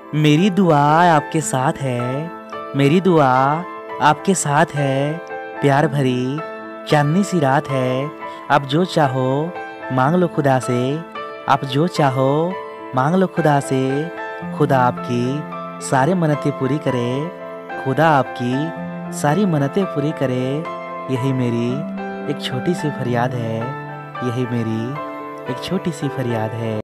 मेरी दुआ आपके साथ है, मेरी दुआ आपके साथ है। प्यार भरी चांदनी सी रात है। आप जो चाहो मांग लो खुदा से, आप जो चाहो मांग लो खुदा से। खुदा आपकी सारी मन्नतें पूरी करे, खुदा आपकी सारी मन्नतें पूरी करे। यही मेरी एक छोटी सी फरियाद है, यही मेरी एक छोटी सी फरियाद है।